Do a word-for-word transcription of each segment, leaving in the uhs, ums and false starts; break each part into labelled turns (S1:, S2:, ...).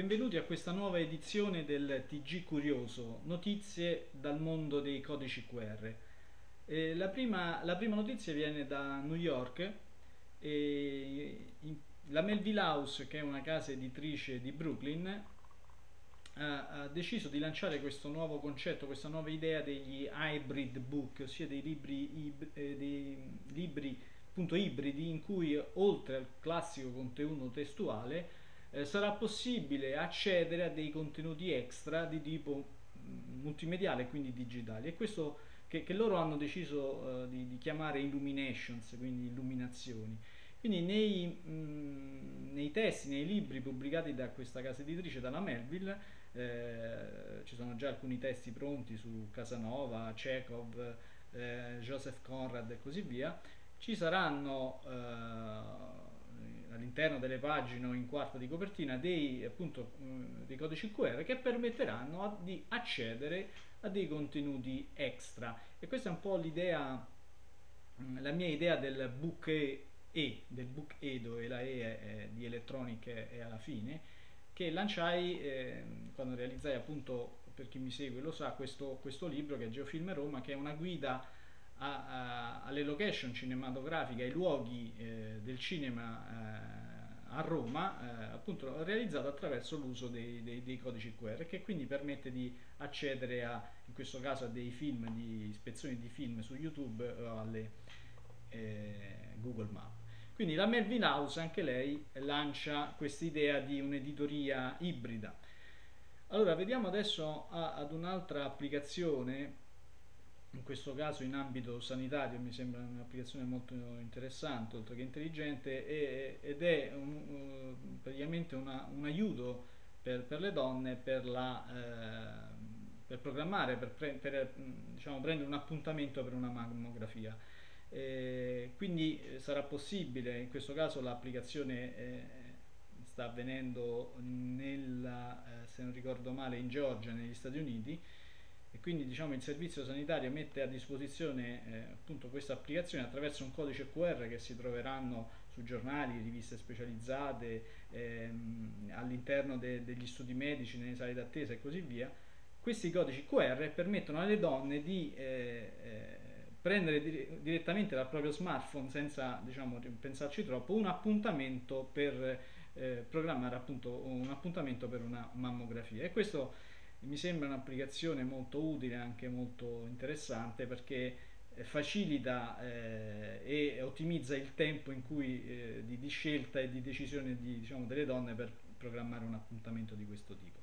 S1: benvenuti a questa nuova edizione del T G Curioso, notizie dal mondo dei codici Q R. Eh, la, prima, la prima notizia viene da New York. E in, la Melville House, che è una casa editrice di Brooklyn, ha, ha deciso di lanciare questo nuovo concetto, questa nuova idea degli hybrid book, ossia dei libri, ib, eh, dei libri appunto ibridi, in cui oltre al classico contenuto testuale eh, sarà possibile accedere a dei contenuti extra di tipo mh, multimediale, quindi digitali. E questo che, che loro hanno deciso uh, di, di chiamare illuminations, quindi illuminazioni. Quindi nei, mh, nei testi, nei libri pubblicati da questa casa editrice, dalla Melville, eh, ci sono già alcuni testi pronti su Casanova, Chekhov, eh, Joseph Conrad e così via. Ci saranno eh, all'interno delle pagine o in quarta di copertina dei, appunto, mh, dei codici Q R che permetteranno a, di accedere a dei contenuti extra. E questa è un po' l'idea, mh, la mia idea del book E, e del book E, dove la E è, è di electronic è alla fine, che lanciai eh, quando realizzai, appunto, per chi mi segue lo sa, questo, questo libro che è Geofilm Roma, che è una guida a, a, alle location cinematografiche, ai luoghi eh, del cinema eh, a Roma, eh, appunto realizzato attraverso l'uso dei, dei, dei codici Q R, che quindi permette di accedere a, in questo caso, a dei film, di ispezioni di film su YouTube o alle eh, Google Maps. Quindi la Melville House, anche lei, lancia questa idea di un'editoria ibrida. Allora, vediamo adesso a, ad un'altra applicazione, in questo caso in ambito sanitario. Mi sembra un'applicazione molto interessante, oltre che intelligente, e, ed è un, uh, praticamente una, un aiuto per, per le donne per, la, eh, per programmare, per, pre, per diciamo, prendere un appuntamento per una mammografia. Eh, quindi eh, sarà possibile, in questo caso l'applicazione eh, sta avvenendo nella, eh, se non ricordo male, in Georgia, negli Stati Uniti, e quindi, diciamo, il servizio sanitario mette a disposizione eh, appunto questa applicazione attraverso un codice Q R che si troveranno su giornali, riviste specializzate, ehm, all'interno de, degli studi medici, nelle sale d'attesa e così via. Questi codici Q R permettono alle donne di eh, eh, prendere dire, direttamente dal proprio smartphone, senza, diciamo, pensarci troppo, un appuntamento per eh, programmare, appunto, un appuntamento per una mammografia. E questo mi sembra un'applicazione molto utile, anche molto interessante, perché facilita eh, e ottimizza il tempo in cui, eh, di, di scelta e di decisione di, diciamo, delle donne per programmare un appuntamento di questo tipo.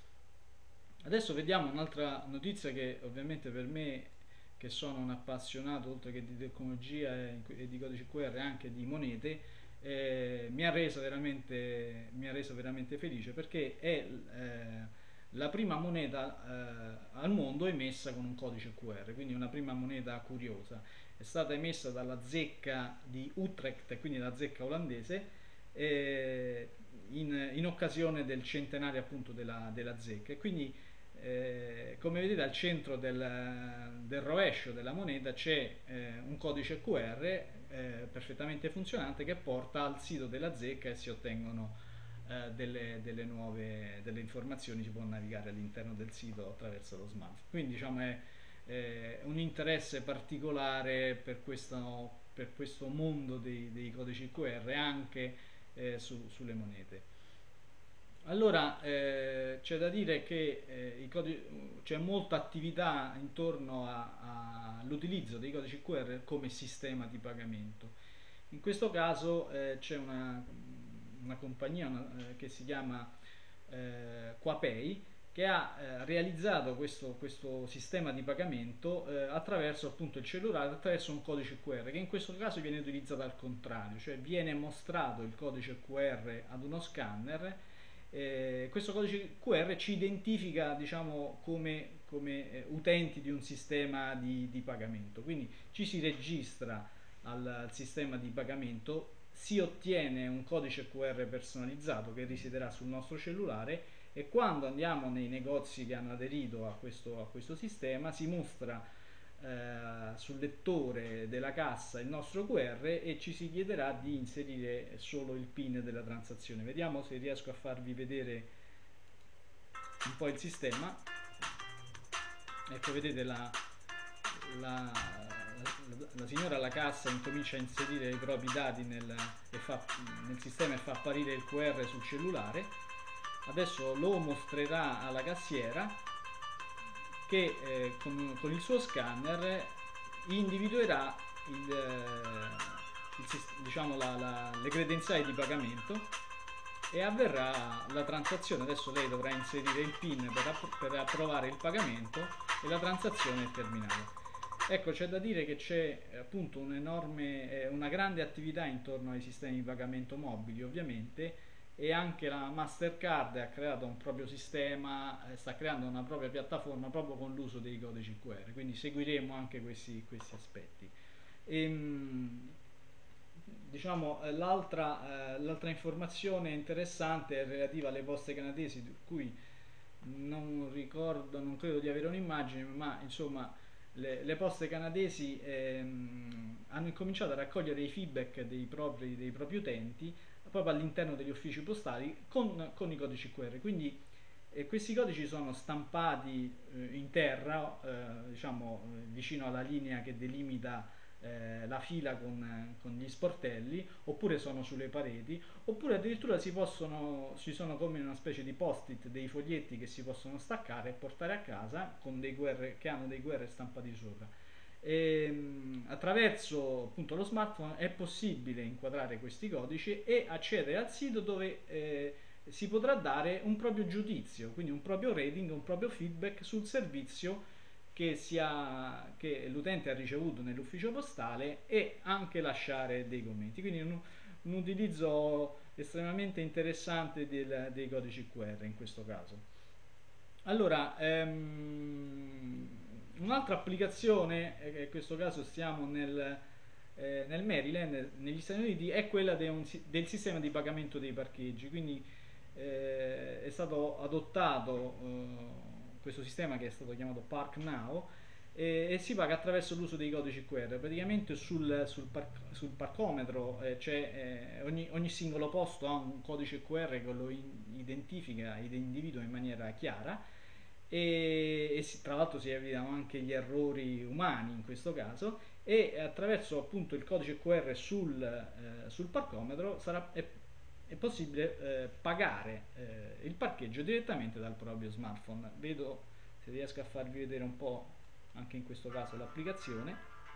S1: Adesso vediamo un'altra notizia che ovviamente per me, che sono un appassionato oltre che di tecnologia e, e di codici Q R, anche di monete, eh, mi ha reso veramente, mi ha reso veramente felice, perché è eh, la prima moneta eh, al mondo emessa con un codice Q R, quindi una prima moneta curiosa. È stata emessa dalla zecca di Utrecht, quindi la zecca olandese, eh, in, in occasione del centenario, appunto, della, della zecca. E quindi, eh, come vedete, al centro del, del rovescio della moneta c'è eh, un codice Q R eh, perfettamente funzionante, che porta al sito della zecca e si ottengono eh, delle, delle nuove delle informazioni. Si può navigare all'interno del sito attraverso lo smartphone. Quindi, diciamo, è eh, un interesse particolare per questo, per questo mondo dei, dei codici Q R, anche eh, su, sulle monete. Allora, eh, c'è da dire che eh, c'è molta attività intorno all'utilizzo dei codici Q R come sistema di pagamento. In questo caso eh, c'è una, una compagnia una, eh, che si chiama eh, Quapay, che ha eh, realizzato questo, questo sistema di pagamento eh, attraverso, appunto, il cellulare, attraverso un codice Q R, che in questo caso viene utilizzato al contrario, cioè viene mostrato il codice Q R ad uno scanner. Eh, questo codice Q R ci identifica, diciamo, come, come eh, utenti di un sistema di, di pagamento, quindi ci si registra al, al sistema di pagamento, si ottiene un codice Q R personalizzato che risiederà sul nostro cellulare, e quando andiamo nei negozi che hanno aderito a questo, a questo sistema, si mostra eh, sul lettore della cassa il nostro Q R e ci si chiederà di inserire solo il PIN della transazione. Vediamo se riesco a farvi vedere un po' il sistema. Ecco, vedete la, la, la, la signora alla cassa incomincia a inserire i propri dati nel, e fa, nel sistema e fa apparire il Q R sul cellulare. Adesso lo mostrerà alla cassiera che eh, con, con il suo scanner individuerà il, eh, il, diciamo la, la, le credenziali di pagamento e avverrà la transazione. Adesso lei dovrà inserire il PIN per, app per approvare il pagamento e la transazione è terminata. Ecco, c'è da dire che c'è appunto un'enorme, eh, una grande attività intorno ai sistemi di pagamento mobili, ovviamente, e anche la Mastercard ha creato un proprio sistema, eh, sta creando una propria piattaforma proprio con l'uso dei codici Q R, quindi seguiremo anche questi, questi aspetti. Ehm, diciamo, l'altra eh, l'altra informazione interessante è relativa alle poste canadesi, di cui non ricordo, non credo di avere un'immagine, ma insomma le, le poste canadesi ehm, hanno incominciato a raccogliere i feedback dei propri, dei propri utenti proprio all'interno degli uffici postali con, con i codici Q R. Quindi eh, questi codici sono stampati eh, in terra, eh, diciamo eh, vicino alla linea che delimita eh, la fila con, con gli sportelli, oppure sono sulle pareti, oppure addirittura si possono, ci sono come una specie di post-it, dei foglietti che si possono staccare e portare a casa con dei Q R, che hanno dei Q R stampati sopra. E, attraverso appunto lo smartphone è possibile inquadrare questi codici e accedere al sito dove eh, si potrà dare un proprio giudizio, quindi un proprio rating, un proprio feedback sul servizio che, sia, che l'utente ha ricevuto nell'ufficio postale e anche lasciare dei commenti. Quindi un, un utilizzo estremamente interessante del, dei codici Q R in questo caso. Allora, ehm, un'altra applicazione, eh, in questo caso stiamo nel, eh, nel Maryland, negli Stati Uniti, è quella de un, del sistema di pagamento dei parcheggi. Quindi eh, è stato adottato eh, questo sistema che è stato chiamato Park Now e, e si paga attraverso l'uso dei codici Q R. Praticamente sul, sul, par sul parcometro eh, c'è eh, ogni, ogni singolo posto ha un codice Q R che lo in identifica ed individua in maniera chiara e, e si, tra l'altro si evitano anche gli errori umani in questo caso, e attraverso appunto il codice Q R sul, eh, sul parcometro sarà, è, è possibile eh, pagare eh, il parcheggio direttamente dal proprio smartphone. Vedo se riesco a farvi vedere un po' anche in questo caso l'applicazione.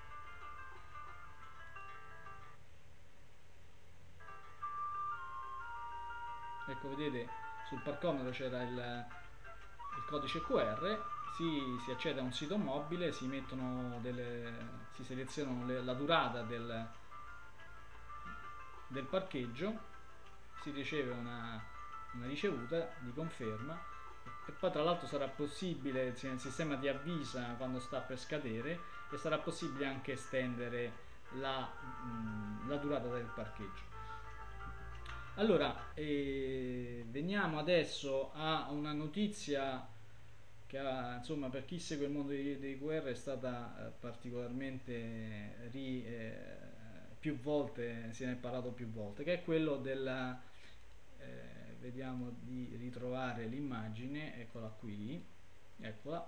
S1: Ecco, vedete sul parcometro c'era il, il codice Q R, si, si accede a un sito mobile, si mettono delle, si selezionano le, la durata del, del parcheggio, si riceve una, una ricevuta di conferma e poi tra l'altro sarà possibile, il sistema ti avvisa quando sta per scadere e sarà possibile anche estendere la, mh, la durata del parcheggio. Allora, eh, veniamo adesso a una notizia che ha, insomma, per chi segue il mondo dei, dei Q R è stata eh, particolarmente ri, eh, più volte, se ne è parlato più volte, che è quello della, eh, vediamo di ritrovare l'immagine, eccola qui, eccola.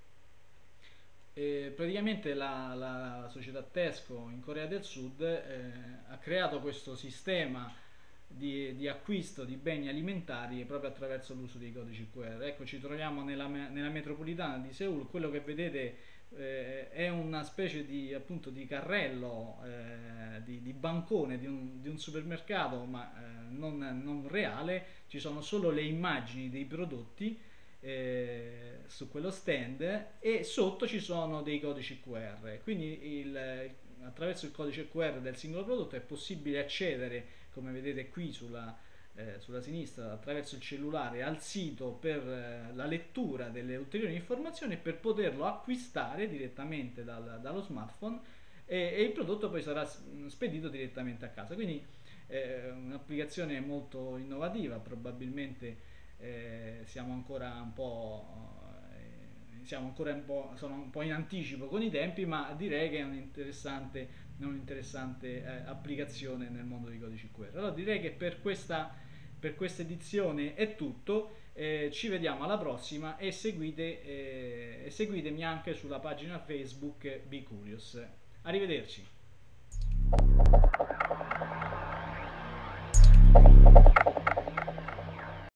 S1: E praticamente la, la società Tesco in Corea del Sud eh, ha creato questo sistema Di, di acquisto di beni alimentari proprio attraverso l'uso dei codici Q R. Ecco, ci troviamo nella, nella metropolitana di Seul. Quello che vedete eh, è una specie di, appunto, di carrello, eh, di, di bancone di un, di un supermercato, ma eh, non, non reale. Ci sono solo le immagini dei prodotti eh, su quello stand e sotto ci sono dei codici Q R. Quindi il, attraverso il codice Q R del singolo prodotto è possibile accedere, come vedete qui sulla, eh, sulla sinistra, attraverso il cellulare al sito per eh, la lettura delle ulteriori informazioni e per poterlo acquistare direttamente dal, dallo smartphone e, e il prodotto poi sarà spedito direttamente a casa. Quindi eh, un'applicazione molto innovativa, probabilmente eh, siamo ancora un po' siamo ancora un po', sono un po' in anticipo con i tempi, ma direi che è un'interessante, un'interessante eh, applicazione nel mondo dei codici Q R. Allora direi che per questa, per questa edizione è tutto. Eh, ci vediamo alla prossima e, seguite, eh, e seguitemi anche sulla pagina Facebook Be Curious. Arrivederci.